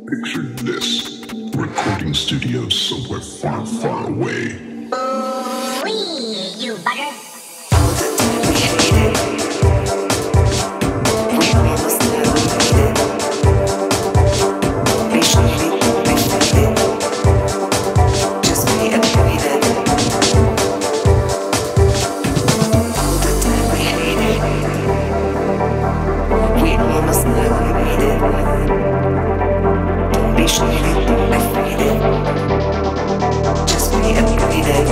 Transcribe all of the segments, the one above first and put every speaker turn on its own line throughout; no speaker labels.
Picture this, recording studio somewhere far, far away.
Wee, you bugger.
We hate it. We almost never made it. We shady, we faded. Just reiterated. All the time we hate it. We almost never made it. Don't be shady, don't be faded. Just reiterated.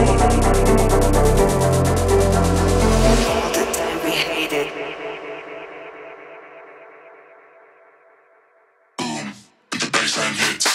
All the time we hate it.
Boom, the baseline hits.